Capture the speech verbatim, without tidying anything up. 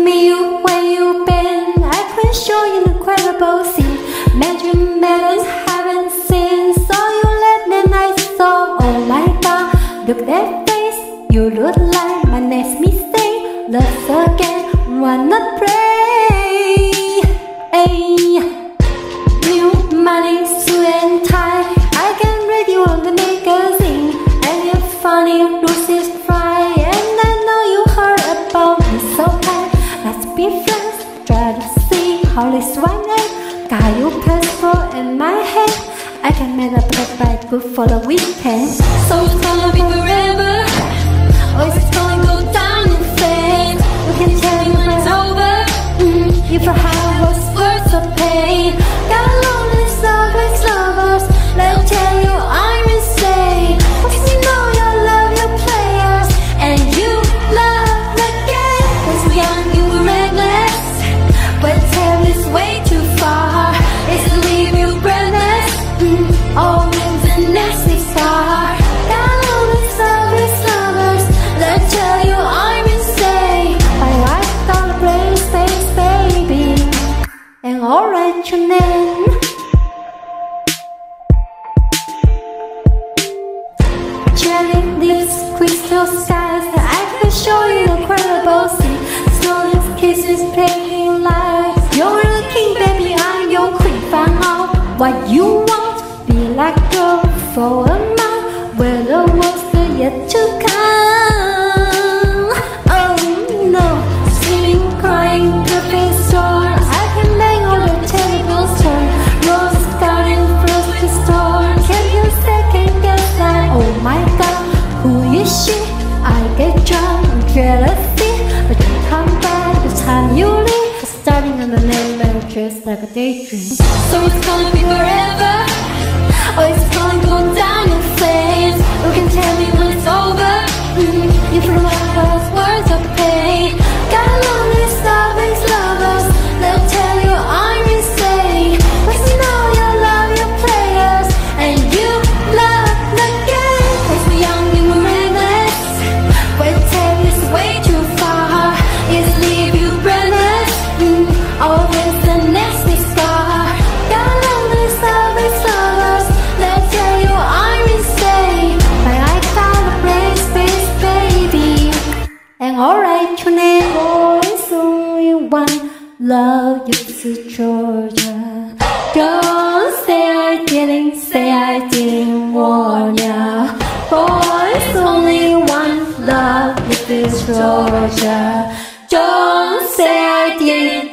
me you where you been. I can show you incredible scene. Magic melons haven't seen. So you let me night so. Oh my god, look at that face. You look like my next mistake. Let's again, wanna pray. Hey. New money, suit and tie. I can read you on the magazine. And you're funny, Lucy's fry. And I know you heard about me so bad. Let's be friends, try to see how this one end. Got you passport in my head. I can make a perfect good for the weekend. So it's gonna be forever, or is it gonna go down in flames? You can tell me when it's over. mm, If your heart was worth the pain. Got lonely lovers, lovers. Let me tell you I'm insane. Cause you know you love your players, and you love the game. Cause we're young, you were reckless, but tell is way too far. It's to leave you breathless. mm, Always the nasty scar. Got lonely lovers, lovers. Let me tell you I'm insane. I like all the play space, baby, and alright your name. Jelly lips, crystal skies. I can show you incredible scene. Snowless kisses, playing lies. You're the king, baby, I'm your queen. Find out what you want. Be like girl for a month, where the world's still yet to come. Oh no, screaming, crying, dripping sore. I can make all the tables turn. Rose garden, first to store. Can you second guess that? Oh my god, who is she? I get drunk and jealousy, but you come back the time you leave. Starting on the name and just like a daydream. So it's gonna be forever, or it's gonna go down in flames. You can tell me when it's over. mm, If you love those words of pain. Got lonely lovers, lovers. Let me tell you I'm insane. Cause you know you love your players, and you love the game. Cause we're young and we're reckless, but tell is way too far. It's leave you breathless. mm, Always the nasty scar. Got lonely lovers, lovers. Let me tell you I'm insane. But I found a place, space, baby, and alright your name. Boys only one love you to Georgia. Don't say I didn't, say I didn't warn ya. Boys only one love you to Georgia. Don't say I didn't.